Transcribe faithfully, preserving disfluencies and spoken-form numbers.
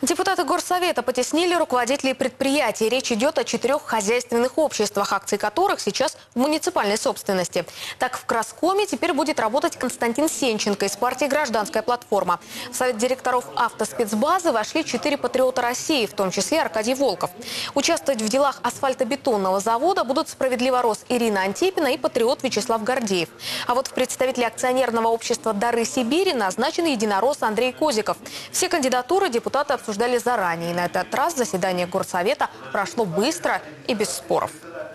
Депутаты Горсовета потеснили руководителей предприятий. Речь идет о четырех хозяйственных обществах, акции которых сейчас в муниципальной собственности. Так, в Краскоме теперь будет работать Константин Сенченко из партии «Гражданская платформа». В совет директоров автоспецбазы вошли четыре патриота России, в том числе Аркадий Волков. Участвовать в делах асфальтобетонного завода будут справедливорос Ирина Антипина и патриот Вячеслав Гордеев. А вот в представители акционерного общества «Дары Сибири» назначен единорос Андрей Козиков. Все кандидатуры депутаты обсуждали заранее. И на этот раз заседание Горсовета прошло быстро и без споров.